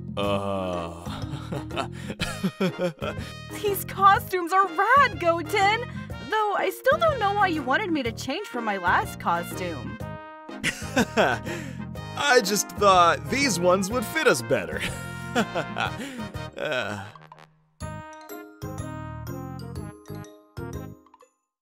These costumes are rad, Goten! Though I still don't know why you wanted me to change from my last costume. I just thought these ones would fit us better.